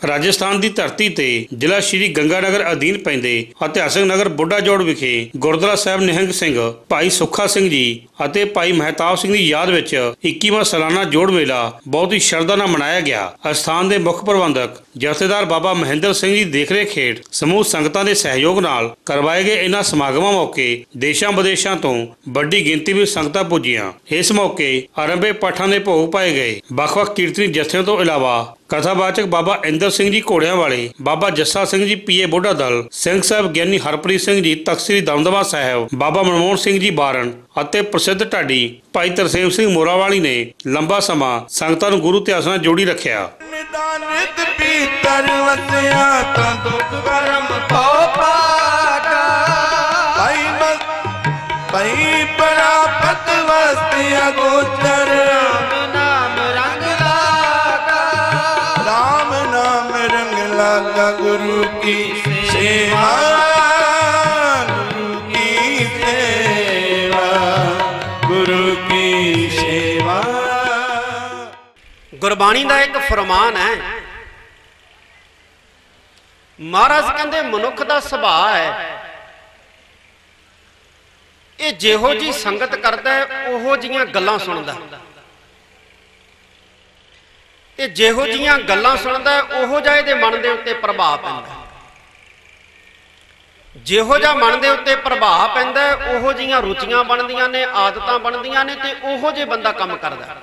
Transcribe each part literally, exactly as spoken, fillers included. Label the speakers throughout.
Speaker 1: राजस्थान की धरती ते जिला श्री गंगानगर अधीन पैंदे इतिहासक नगर बुढ़ा जोड़ विखे गुरुद्वारा साहिब निहंग सिंह भाई सुखा सिंह जी ਅਤੇ ਭਾਈ ਮਹਿਤਾਬ ਸਿੰਘ ਦੀ ਯਾਦ ਵਿੱਚ इक्कीवां सालाना जोड़ मेला बहुत ही श्रद्धा ਨਾਲ मनाया गया। ਅਸਥਾਨ ਦੇ ਮੁੱਖ ਪ੍ਰਬੰਧਕ ਜਥੇਦਾਰ ਬਾਬਾ ਮਹਿੰਦਰ ਸਿੰਘ ਜੀ ਦੇਖਰੇਖ ਹੇਠ ਸਮੂਹ ਸੰਗਤਾਂ ਦੇ ਸਹਿਯੋਗ ਨਾਲ ਕਰਵਾਏ ਗਏ ਇਹਨਾਂ ਸਮਾਗਮਾਂ ਮੌਕੇ ਦੇਸ਼ਾਂ ਵਿਦੇਸ਼ਾਂ ਤੋਂ ਵੱਡੀ ਗਿਣਤੀ ਵਿੱਚ ਸੰਗਤਾਂ ਪੁੱਜੀਆਂ। ਇਸ ਮੌਕੇ ਆਰੰਭੇ ਪਾਠਾਂ ਦੇ ਭੋਗ ਪਾਏ ਗਏ। ਵੱਖ-ਵੱਖ ਕੀਰਤਨੀ ਜਥਿਆਂ ਤੋਂ ਇਲਾਵਾ कथावाचक बाबा इंदर सिंह जी घोड़िया वाले, बाबा जस्सा सिंह जी पीए बुढ़ा दल, सिंह साहब ज्ञानी हरप्रीत सिंह जी तख्त श्री दमदमा साहिब, बाबा मनमोहन सिंह जी बारण ਅਤੇ ਪ੍ਰਸਿੱਧ ਢਾਡੀ ਭਾਈ ਤਰਸੇਮ ਸਿੰਘ ਮੋਰਾਵਾਲੀ ਨੇ ਲੰਬਾ ਸਮਾਂ ਸੰਗਤਾਂ ਨੂੰ ਗੁਰੂ ਇਤਿਹਾਸ ਨਾਲ ਜੋੜੀ ਰੱਖਿਆ।
Speaker 2: गुरु की सेवा, गुरु की सेवा, गुरु की सेवा।
Speaker 3: गुरबाणी का एक फरमान है, महाराज कहते मनुख का सुभाव है ये जिहो जी संगत करता है उहो जिहियां गल्लां सुनदा, ते जिहो जिहियां गल्लां सुनदा उहो जिहा इहदे मन दे उत्ते प्रभाव पैंदा। जिहो जिहा मन दे उत्ते प्रभाव पैंदा उहो जिहियां रुचियां बनदियां ने, आदतां बनदियां ने, ते उहो जिहा बंदा काम करदा।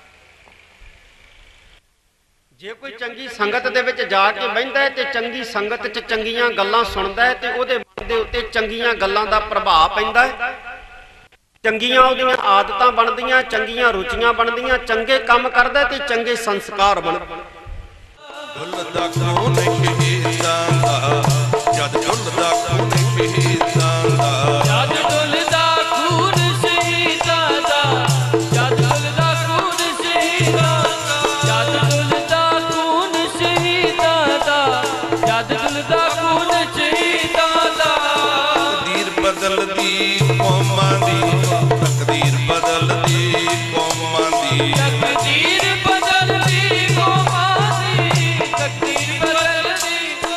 Speaker 3: जे कोई चंगी संगत दे विच जा के बहिंदा है ते चंगी संगत च चंगियां गल्लां सुनदा है ते उहदे मन दे उत्ते चंगियां गल्लां दा प्रभाव पैंदा है। चंगियां उहदियां आदतां बनदियां, चंगियां रुचियां बनदियां, चंगे काम करदा ते चंगे संस्कार बनदे।
Speaker 2: डुलदा खून शहीदां दा, जद डुलदा खून शहीदां दा, जद डुलदा खून शहीदां दा, जद डुलदा खून शहीदां दा, जद डुलदा खून शहीदां दा, जद डुलदा खून शहीदां दा। तकदीर बदलदी कौमां दी, तकदीर बदलदी कौमां दी, तकदीर बदलदी कौमां दी, तकदीर बदलदी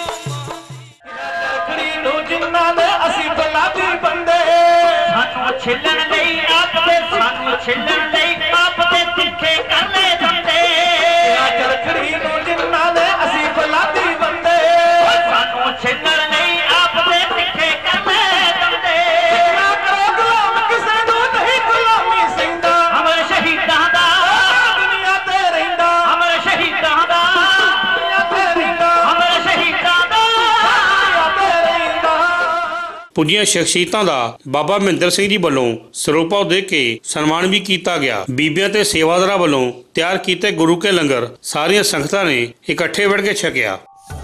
Speaker 2: कौमां दी। जिन्नां दे असीं बलादी बंदे, सानू छिल्लण लई आप ते, सानू छिल्लण लई आप ते तिखे करने बंदे। चरखड़ी नूं जिन्नां दे असीं बलादी बंदे, सानू छिल्लण लई आप ते तिखे करने बंदे। ना करो गुलाम किसे नूं नहीं गुलामी सिंधा, अमर शहीदां दा दुनिया ते रहिंदा, अमर शहीदां दा दुनिया ते रहिंदा, अमर शहीदां दा दुनिया ते रहिंदा।
Speaker 1: ਪੁੱਜੀਆਂ ਸ਼ਖਸੀਅਤਾਂ ਦਾ ਬਾਬਾ ਮਹਿੰਦਰ ਸਿੰਘ ਜੀ ਵੱਲੋਂ ਸਰੂਪਾਂ ਦੇ ਕੇ ਸਨਮਾਨ ਵੀ ਕੀਤਾ ਗਿਆ। ਬੀਬੀਆਂ ਤੇ ਸੇਵਾਦਾਰਾਂ ਵੱਲੋਂ ਤਿਆਰ ਕੀਤੇ ਗੁਰੂ ਕੇ ਲੰਗਰ ਸਾਰੀਆਂ ਸੰਗਤਾਂ ਨੇ ਇਕੱਠੇ ਬੈਠ ਕੇ ਛਕਿਆ।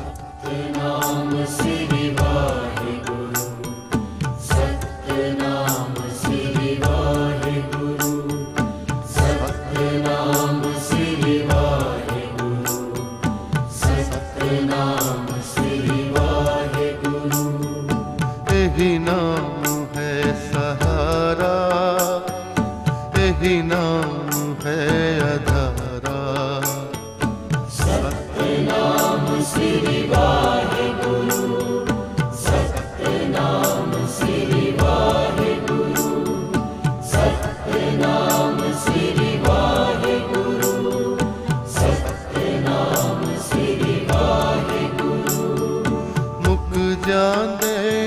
Speaker 4: यही नाम है सहारा, यही नाम है अधारा। सतनाम श्री वाहिगुरु, सतनाम श्री वाहिगुरु, सतनाम श्री वाहिगुरु, सतनाम श्री वाहिगुरु। मुक जांदे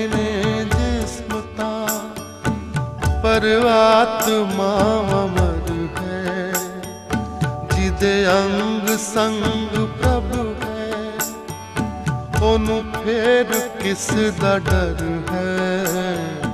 Speaker 4: पर आत्मा अमर है, जिदे अंग संग प्रभु है, ओनू फेर किस दा डर है।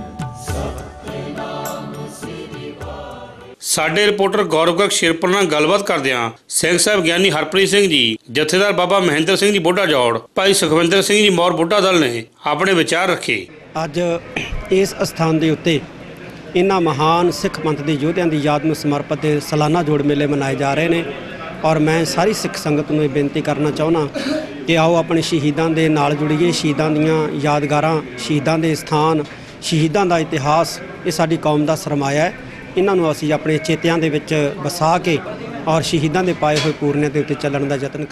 Speaker 1: ਸਾਡੇ ਰਿਪੋਰਟਰ ਗੌਰਵ ਗਰਗ ਸ਼ਿਰਪੁਰ ਨਾਲ ਗੱਲਬਾਤ ਕਰਦਿਆਂ ਸਿੰਘ ਸਾਹਿਬ ਗਿਆਨੀ ਹਰਪ੍ਰੀਤ ਸਿੰਘ ਜੀ, ਜਥੇਦਾਰ ਬਾਬਾ ਮਹਿੰਦਰ ਸਿੰਘ ਜੀ ਬੁੱਢਾ ਜੋੜ, ਭਾਈ ਸੁਖਵਿੰਦਰ ਸਿੰਘ ਜੀ ਮੌਰ ਬੁੱਢਾ ਦਲ ਨੇ ਆਪਣੇ ਵਿਚਾਰ ਰੱਖੇ।
Speaker 3: ਅੱਜ ਇਸ ਸਥਾਨ ਦੇ ਉੱਤੇ इन्हां महान सिख पंथ के योद्धियां की याद में समर्पित सालाना जोड़ मेले मनाए जा रहे हैं। और मैं सारी सिख संगत में बेनती करना चाहना कि आओ अपने शहीदों के नाल जुड़िए। शहीदों दीयां यादगारां, शहीदों के स्थान, शहीदों का इतिहास ये साडी कौम का सरमाया है। इन्हों असीं अपने चेतियां दे विच वसा के और शहीदों के पाए हुए पूरने के उत्ते चलण का यतन करिए।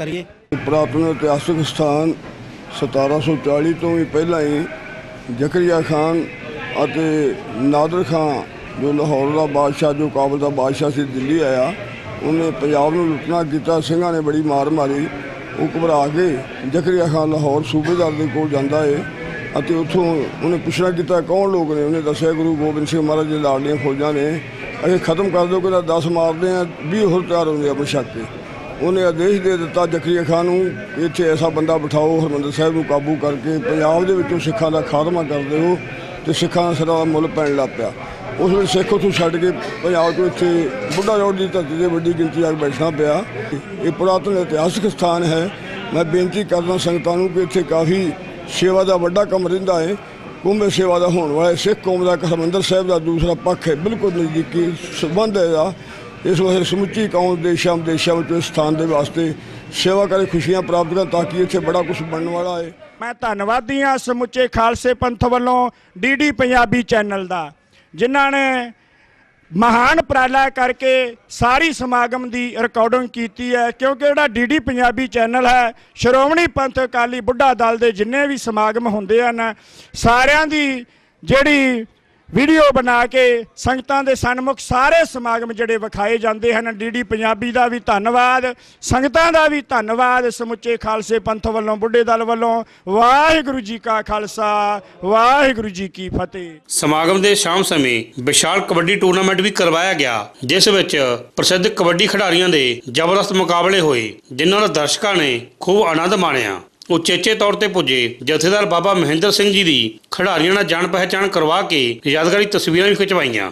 Speaker 5: ਪੁਰਾਤਨ ਇਤਿਹਾਸਕ ਸਥਾਨ ਸਤਾਰਾਂ ਸੌ ਚਾਲੀ ਤੋਂ ਵੀ ਪਹਿਲਾਂ ਹੀ ਜ਼ਕਰੀਆ ਖਾਨ ਅਤੇ ਨਾਦਰ ਖਾਨ ਜੋ ਲਾਹੌਰ ਦਾ ਬਾਦਸ਼ਾਹ, ਜੋ ਕਾਬਲ ਦਾ ਬਾਦਸ਼ਾਹ ਸੀ, ਦਿੱਲੀ ਆਇਆ, ਉਹਨੇ ਪੰਜਾਬ ਨੂੰ ਲੁੱਟਣਾ ਕੀਤਾ। ਸਿੰਘਾਂ ਨੇ ਬੜੀ ਮਾਰ ਮਾਰੀ। ਉਹ ਘਬਰਾ ਕੇ ਜ਼ਕਰੀਆ ਖਾਨ ਲਾਹੌਰ ਸੂਬੇਦਾਰ ਦੇ ਕੋਲ ਜਾਂਦਾ ਹੈ ਅਤੇ ਉੱਥੋਂ ਉਹਨੇ ਪੁੱਛਣਾ ਕੀਤਾ ਕੌਣ ਲੋਕ ਨੇ। ਉਹਨੇ ਦੱਸਿਆ ਗੁਰੂ ਗੋਬਿੰਦ ਸਿੰਘ ਮਹਾਰਾਜ ਦੇ ਲਾਡਲੀਆਂ ਫੌਜਾਂ ਨੇ। ਅਸੀਂ ਖਤਮ ਕਰ ਦਿਓ, ਕਹਿੰਦਾ ਦਸ ਮਾਰਦੇ ਆ, ਵੀਹ ਹੋਰ ਤਿਆਰ ਹੁੰਦੇ ਆ ਬਸ਼ੱਕ ਕੇ। ਉਹਨੇ ਆਦੇਸ਼ ਦੇ ਦਿੱਤਾ ਜ਼ਕਰੀਆ ਖਾਨ ਨੂੰ, ਇੱਥੇ ਐਸਾ ਬੰਦਾ ਬਿਠਾਓ ਹਰਿਮੰਦਰ ਸਾਹਿਬ ਨੂੰ ਕਾਬੂ ਕਰਕੇ ਪੰਜਾਬ ਦੇ ਵਿੱਚੋਂ ਸਿੱਖਾਂ ਦਾ ਖਾਤਮਾ ਕਰ ਦਿਓ। ਅਤੇ ਸਿੱਖਾਂ ਦਾ ਸਿਰਾਂ ਦਾ ਮੁੱਲ ਪੈਣ ਲੱਗ ਪਿਆ। ਉਸ ਵੇਲੇ ਸਿੱਖ ਉੱਥੋਂ ਛੱਡ ਕੇ ਪੰਜਾਬ ਤੋਂ ਇੱਥੇ ਬੁੱਢਾ ਜੋੜ ਦੀ ਧਰਤੀ 'ਤੇ ਵੱਡੀ ਗਿਣਤੀ ਆ ਕੇ ਬੈਠਣਾ ਪਿਆ। ਇਹ ਪੁਰਾਤਨ ਇਤਿਹਾਸਕ ਸਥਾਨ ਹੈ। ਮੈਂ ਬੇਨਤੀ ਕਰਦਾ ਸੰਗਤਾਂ ਨੂੰ ਕਿ ਇੱਥੇ ਕਾਫੀ ਸੇਵਾ ਦਾ ਵੱਡਾ ਕੰਮ ਰਹਿੰਦਾ ਹੈ। ਕੁੰਭ ਸੇਵਾ ਦਾ ਹੋਣ ਵਾਲਾ ਸਿੱਖ ਕੌਮ ਦਾ ਹਰਿਮੰਦਰ ਸਾਹਿਬ ਦਾ ਦੂਸਰਾ ਪੱਖ ਹੈ, ਬਿਲਕੁਲ ਨਜ਼ਦੀਕੀ ਸੰਬੰਧ ਹੈ ਇਹਦਾ। ਇਸ ਵਾਸਤੇ ਸਮੁੱਚੀ ਕੌਮ ਦੇਸ਼ਾਂ ਵਿਦੇਸ਼ਾਂ ਵਿੱਚ ਇਸ ਸਥਾਨ ਦੇ ਵਾਸਤੇ ਸੇਵਾ ਕਰੇ, ਖੁਸ਼ੀਆਂ ਪ੍ਰਾਪਤ ਕਰਨ, ਤਾਂ ਕਿ ਇੱਥੇ ਬੜਾ ਕੁਝ ਬਣਨ ਵਾਲਾ ਹੈ।
Speaker 6: ਮੈਂ ਧੰਨਵਾਦੀ ਹਾਂ ਸਮੁੱਚੇ ਖਾਲਸੇ ਪੰਥ ਵੱਲੋਂ ਡੀ ਡੀ ਪੰਜਾਬੀ ਚੈਨਲ ਦਾ, ਜਿਨ੍ਹਾਂ ਨੇ ਮਹਾਨ ਉਪਰਾਲਾ ਕਰਕੇ ਸਾਰੀ ਸਮਾਗਮ ਦੀ ਰਿਕਾਰਡਿੰਗ ਕੀਤੀ ਹੈ। ਕਿਉਂਕਿ ਜਿਹੜਾ ਡੀ ਡੀ ਪੰਜਾਬੀ ਚੈਨਲ ਹੈ, ਸ਼੍ਰੋਮਣੀ ਪੰਥ ਅਕਾਲੀ ਬੁੱਢਾ ਦਲ ਦੇ ਜਿੰਨੇ ਵੀ ਸਮਾਗਮ ਹੁੰਦੇ ਹਨ, ਸਾਰਿਆਂ ਦੀ ਜਿਹੜੀ ਵੀਡੀਓ ਬਣਾ ਕੇ ਸੰਗਤਾਂ ਦੇ ਸਨਮੁਖ ਸਾਰੇ ਸਮਾਗਮ ਜਿਹੜੇ ਵਿਖਾਏ ਜਾਂਦੇ ਹਨ। ਡੀ ਡੀ ਪੰਜਾਬੀ ਦਾ ਵੀ ਧੰਨਵਾਦ, ਸੰਗਤਾਂ ਦਾ ਵੀ ਧੰਨਵਾਦ, ਸਮੁੱਚੇ ਖਾਲਸੇ ਪੰਥ ਵੱਲੋਂ, ਬੁੱਢੇ ਦਲ ਵੱਲੋਂ। ਵਾਹਿਗੁਰੂ ਜੀ ਕਾ ਖਾਲਸਾ, ਵਾਹਿਗੁਰੂ ਜੀ ਕੀ ਫਤਿਹ।
Speaker 1: ਸਮਾਗਮ ਦੇ ਸ਼ਾਮ ਸਮੇਂ ਵਿਸ਼ਾਲ ਕਬੱਡੀ ਟੂਰਨਾਮੈਂਟ ਵੀ ਕਰਵਾਇਆ ਗਿਆ, ਜਿਸ ਵਿੱਚ ਪ੍ਰਸਿੱਧ ਕਬੱਡੀ ਖਿਡਾਰੀਆਂ ਦੇ ਜ਼ਬਰਦਸਤ ਮੁਕਾਬਲੇ ਹੋਏ, ਜਿਨ੍ਹਾਂ ਦਾ ਦਰਸ਼ਕਾਂ ਨੇ ਖੂਬ ਆਨੰਦ ਮਾਣਿਆ। ਉਚੇਚੇ ਤੌਰ ਤੇ ਪੁੱਜੇ ਜਥੇਦਾਰ ਬਾਬਾ ਮਹਿੰਦਰ ਸਿੰਘ ਜੀ ਦੀ ਖਿਡਾਰੀਆਂ ਨਾਲ ਜਾਣ ਪਹਿਚਾਣ ਕਰਵਾ ਕੇ ਯਾਦਗਾਰੀ ਤਸਵੀਰਾਂ ਵੀ ਖਿਚਵਾਈਆਂ।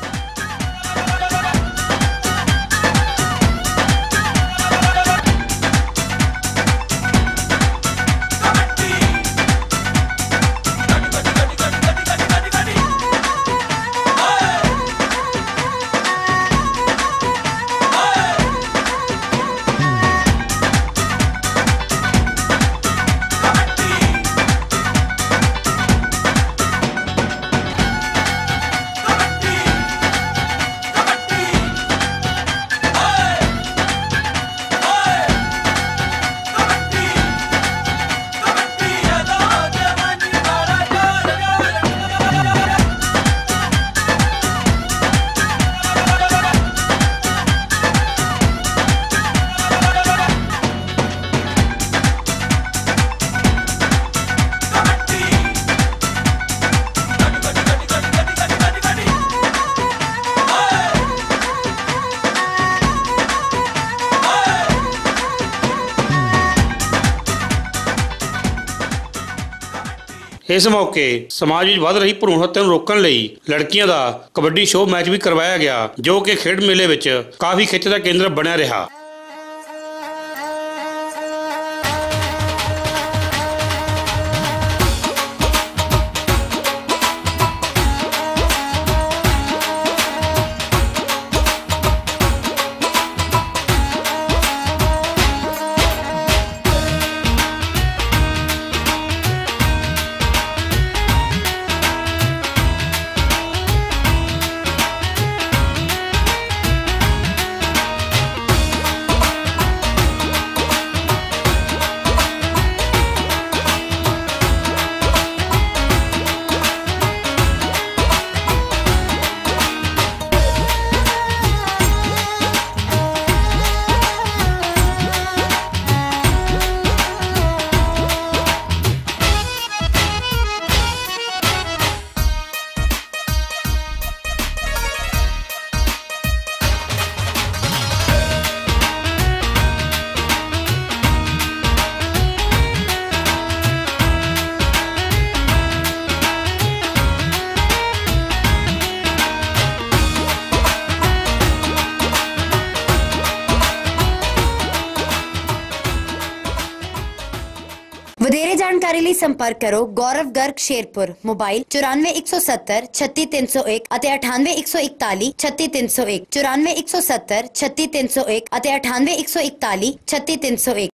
Speaker 1: ਇਸ ਮੌਕੇ ਸਮਾਜ ਵਿੱਚ ਵੱਧ ਰਹੀ ਭਰੂਣ ਹੱਤਿਆ ਨੂੰ ਰੋਕਣ ਲਈ ਲੜਕੀਆਂ ਦਾ ਕਬੱਡੀ ਸ਼ੋਅ ਮੈਚ ਵੀ ਕਰਵਾਇਆ ਗਿਆ, ਜੋ ਕਿ ਖੇਡ ਮੇਲੇ ਵਿੱਚ ਕਾਫੀ ਖਿੱਚ ਦਾ ਕੇਂਦਰ ਬਣਿਆ ਰਿਹਾ।
Speaker 7: ਵਧੇਰੇ ਜਾਣਕਾਰੀ ਲਈ ਸੰਪਰਕ ਕਰੋ ਗੌਰਵ ਗਰਗ ਸ਼ੇਰਪੁਰ, ਮੋਬਾਈਲ ਚੁਰਾਨਵੇਂ ਇੱਕ ਸੌ ਸੱਤਰ ਛੱਤੀ ਤਿੰਨ ਸੌ ਇੱਕ ਅਤੇ ਅਠਾਨਵੇਂ ਇੱਕ ਸੌ ਇਕਤਾਲੀ ਛੱਤੀ ਤਿੰਨ ਸੌ ਇੱਕ, ਚੁਰਾਨਵੇਂ ਇੱਕ ਸੌ ਸੱਤਰ ਛੱਤੀ ਤਿੰਨ ਸੌ ਇੱਕ ਅਤੇ ਅਠਾਨਵੇਂ ਇੱਕ ਸੌ ਇਕਤਾਲੀ ਛੱਤੀ ਤਿੰਨ ਸੌ ਇੱਕ।